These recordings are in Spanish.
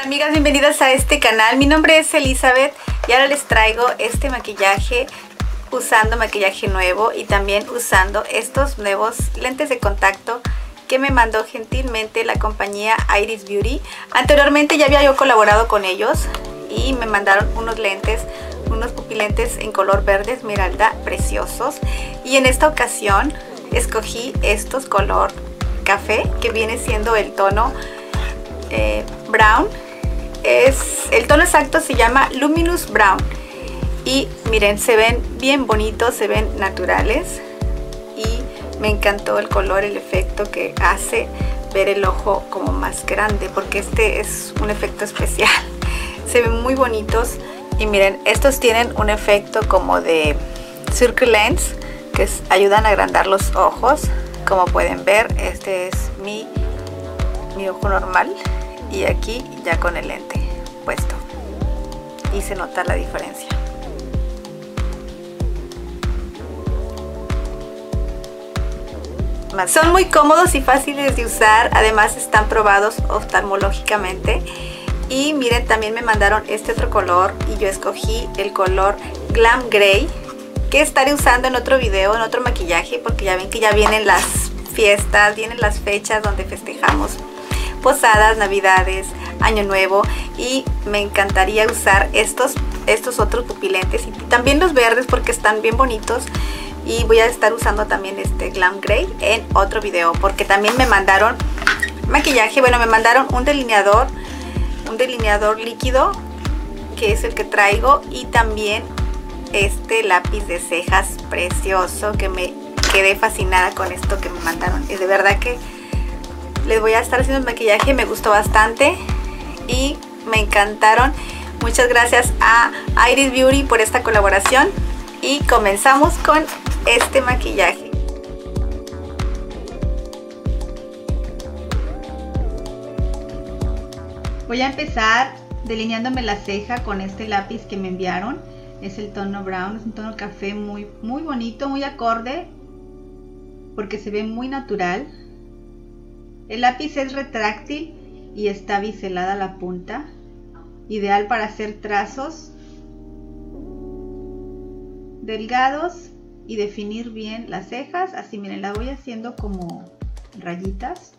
amigas, bienvenidas a este canal. Mi nombre es Elizabeth y ahora les traigo este maquillaje usando maquillaje nuevo y también usando estos nuevos lentes de contacto que me mandó gentilmente la compañía Iris Beauty. Anteriormente ya había yo colaborado con ellos y me mandaron unos lentes, unos pupilentes en color verde esmeralda preciosos, y en esta ocasión escogí estos color café, que viene siendo el tono brown. El tono exacto se llama Luminous Brown y miren, se ven bien bonitos, se ven naturales y me encantó el color, el efecto que hace ver el ojo como más grande, porque este es un efecto especial. Se ven muy bonitos y miren, estos tienen un efecto como de circle lens que ayudan a agrandar los ojos. Como pueden ver, este es mi ojo normal y aquí ya con el lente puesto y se nota la diferencia. Son muy cómodos y fáciles de usar, además están probados oftalmológicamente. Y miren, también me mandaron este otro color y yo escogí el color Glam Gray, que estaré usando en otro video, en otro maquillaje, porque ya ven que ya vienen las fiestas, vienen las fechas donde festejamos posadas, navidades, año nuevo, y me encantaría usar estos otros pupilentes y también los verdes porque están bien bonitos. Y voy a estar usando también este Glam Gray en otro video, porque también me mandaron maquillaje, bueno, me mandaron un delineador líquido, que es el que traigo, y también este lápiz de cejas precioso, que me quedé fascinada con esto que me mandaron. Y de verdad que les voy a estar haciendo el maquillaje, me gustó bastante y me encantaron. Muchas gracias a Iris Beauty por esta colaboración y comenzamos con este maquillaje. Voy a empezar delineándome la ceja con este lápiz que me enviaron. Es el tono brown, es un tono café muy bonito, muy acorde, porque se ve muy natural. El lápiz es retráctil y está biselada la punta, ideal para hacer trazos delgados y definir bien las cejas. Así, miren, la voy haciendo como rayitas.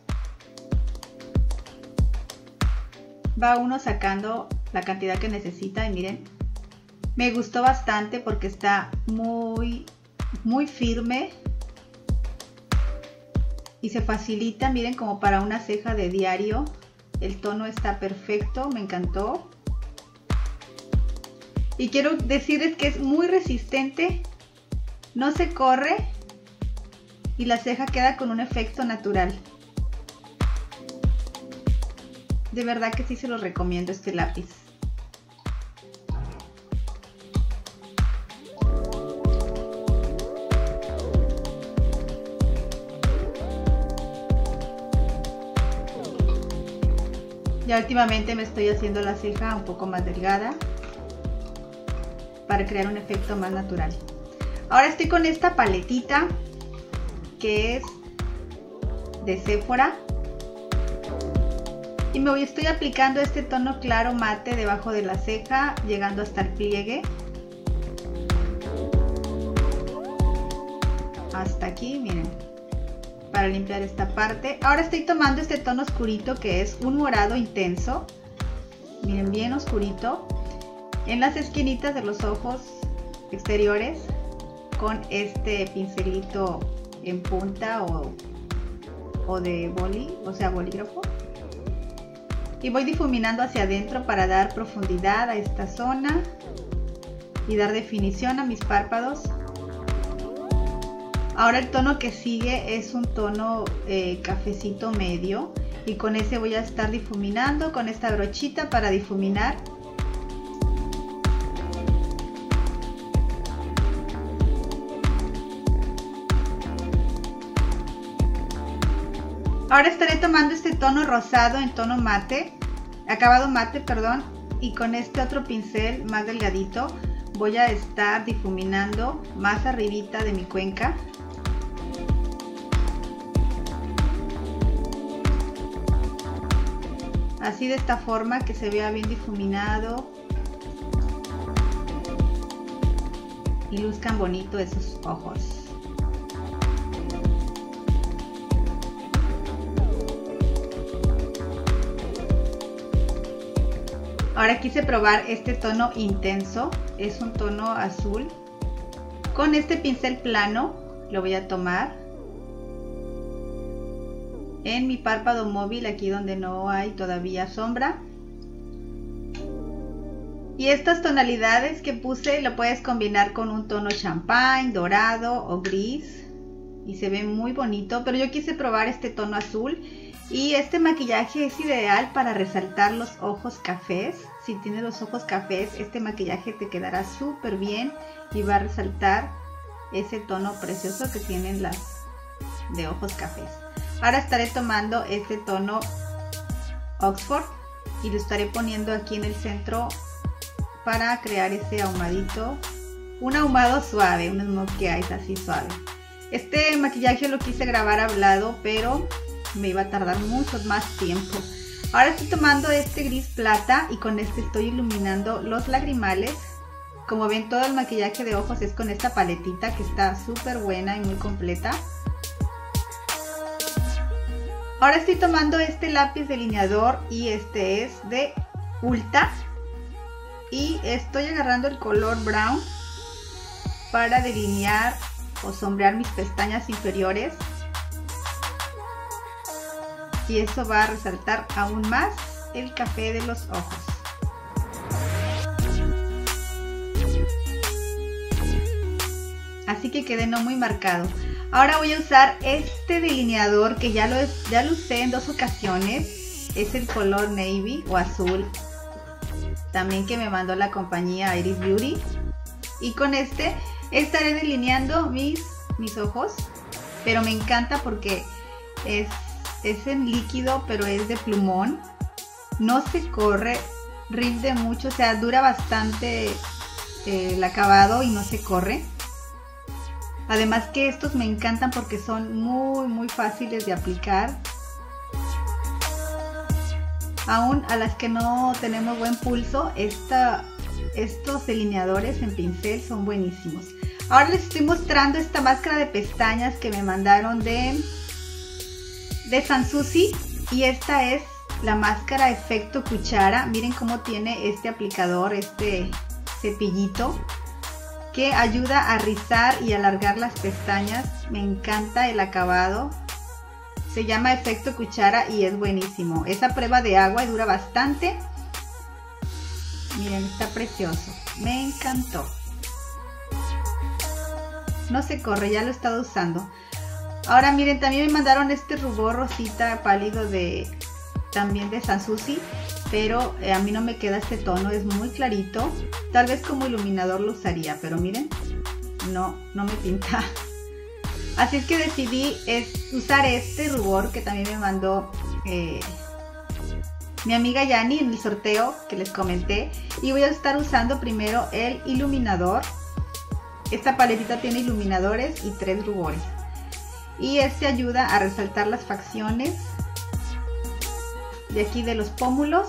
Va uno sacando la cantidad que necesita y miren, me gustó bastante porque está muy firme y se facilita, miren, como para una ceja de diario. El tono está perfecto, me encantó. Y quiero decirles que es muy resistente, no se corre y la ceja queda con un efecto natural. De verdad que sí se los recomiendo este lápiz. Ya últimamente me estoy haciendo la ceja un poco más delgada para crear un efecto más natural. Ahora estoy con esta paletita que es de Sephora y estoy aplicando este tono claro mate debajo de la ceja, llegando hasta el pliegue, hasta aquí, miren, para limpiar esta parte. Ahora estoy tomando este tono oscurito que es un morado intenso, miren, bien oscurito, en las esquinitas de los ojos exteriores, con este pincelito en punta o de boli, o sea, bolígrafo. Y voy difuminando hacia adentro para dar profundidad a esta zona y dar definición a mis párpados. Ahora el tono que sigue es un tono cafecito medio, y con ese voy a estar difuminando con esta brochita para difuminar. Ahora estaré tomando este tono rosado en tono mate, acabado mate, perdón, y con este otro pincel más delgadito voy a estar difuminando más arribita de mi cuenca. así de esta forma, que se vea bien difuminado y luzcan bonito esos ojos. Ahora quise probar este tono intenso, es un tono azul. Con este pincel plano lo voy a tomar en mi párpado móvil, aquí donde no hay todavía sombra. Y estas tonalidades que puse lo puedes combinar con un tono champán, dorado o gris y se ve muy bonito, pero yo quise probar este tono azul. Y este maquillaje es ideal para resaltar los ojos cafés. Si tienes los ojos cafés, este maquillaje te quedará súper bien y va a resaltar ese tono precioso que tienen las de ojos cafés. Ahora estaré tomando este tono Oxford y lo estaré poniendo aquí en el centro para crear ese ahumadito. Un ahumado suave, un smokey eyes así suave. Este maquillaje lo quise grabar hablado, pero me iba a tardar mucho más tiempo. Ahora estoy tomando este gris plata y con este estoy iluminando los lagrimales. Como ven, todo el maquillaje de ojos es con esta paletita que está súper buena y muy completa. Ahora estoy tomando este lápiz delineador y este es de Ulta. Y estoy agarrando el color brown para delinear o sombrear mis pestañas inferiores. Y eso va a resaltar aún más el café de los ojos. Así que quede no muy marcado. Ahora voy a usar este delineador que ya lo usé en 2 ocasiones. Es el color navy o azul. También que me mandó la compañía Iris Beauty. Y con este estaré delineando mis ojos. Pero me encanta porque es en líquido, pero es de plumón. No se corre, rinde mucho, o sea, dura bastante el acabado y no se corre. Además que estos me encantan porque son muy fáciles de aplicar. Aún a las que no tenemos buen pulso, estos delineadores en pincel son buenísimos. Ahora les estoy mostrando esta máscara de pestañas que me mandaron de Sanssouci, y esta es la máscara efecto cuchara. Miren cómo tiene este aplicador, este cepillito que ayuda a rizar y alargar las pestañas. Me encanta el acabado, se llama efecto cuchara y es buenísimo. Es a prueba de agua y dura bastante. Miren, está precioso, me encantó. No se corre, ya lo he estado usando. Ahora miren, también me mandaron este rubor rosita pálido también de Sanssouci, pero a mí no me queda este tono, es muy clarito. Tal vez como iluminador lo usaría, pero miren, no me pinta. Así es que decidí usar este rubor que también me mandó mi amiga Yani en el sorteo que les comenté. Y voy a estar usando primero el iluminador. Esta paletita tiene iluminadores y 3 rubores. Y este ayuda a resaltar las facciones de aquí de los pómulos.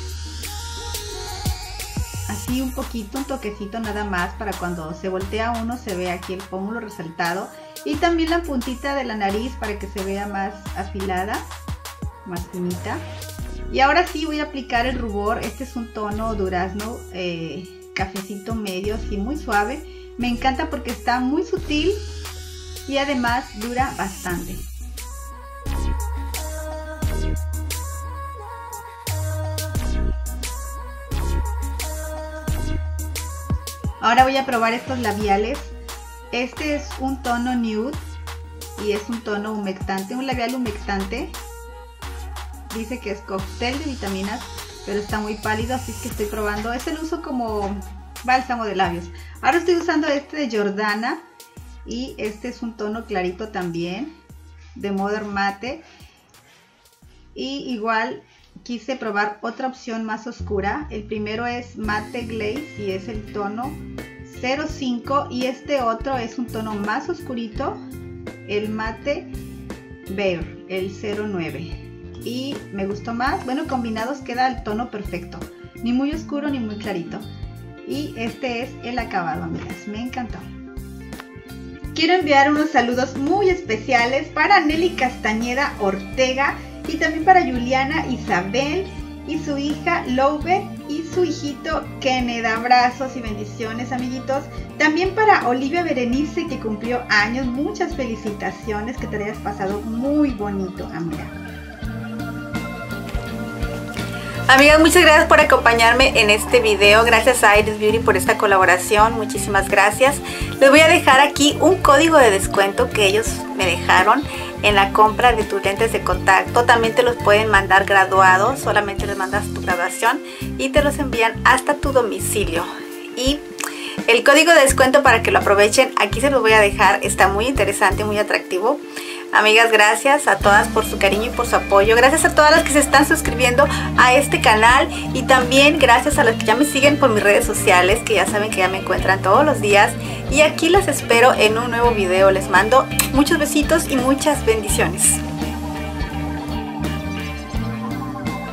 Así un poquito, un toquecito nada más, para cuando se voltea uno se ve aquí el pómulo resaltado. Y también la puntita de la nariz para que se vea más afilada, más finita. Y ahora sí voy a aplicar el rubor. Este es un tono durazno, cafecito medio, así muy suave. Me encanta porque está muy sutil y además dura bastante. Ahora voy a probar estos labiales. Este es un tono nude y es un tono humectante, un labial humectante. Dice que es cóctel de vitaminas, pero está muy pálido, así que estoy probando. Este lo uso como bálsamo de labios. Ahora estoy usando este de Jordana y este es un tono clarito también, de Modern Matte. Y igual quise probar otra opción más oscura. El primero es Matte Glaze y es el tono 05, y este otro es un tono más oscurito, el Matte Bear, el 09. y me gustó más. Bueno, combinados queda el tono perfecto, ni muy oscuro ni muy clarito. Y este es el acabado, amigas, me encantó. Quiero enviar unos saludos muy especiales para Nelly Castañeda Ortega y también para Juliana Isabel y su hija Loubet y su hijito Kenneth. Abrazos y bendiciones, amiguitos. También para Olivia Berenice, que cumplió años. Muchas felicitaciones, que te hayas pasado muy bonito, amiga. Amigas, muchas gracias por acompañarme en este video. Gracias a Iris Beauty por esta colaboración. Muchísimas gracias. Les voy a dejar aquí un código de descuento que ellos me dejaron en la compra de tus lentes de contacto. También te los pueden mandar graduados. Solamente les mandas tu graduación y te los envían hasta tu domicilio. Y el código de descuento, para que lo aprovechen, aquí se los voy a dejar. Está muy interesante, muy atractivo. Amigas, gracias a todas por su cariño y por su apoyo. Gracias a todas las que se están suscribiendo a este canal. Y también gracias a las que ya me siguen por mis redes sociales, que ya saben que ya me encuentran todos los días. Y aquí las espero en un nuevo video. Les mando muchos besitos y muchas bendiciones.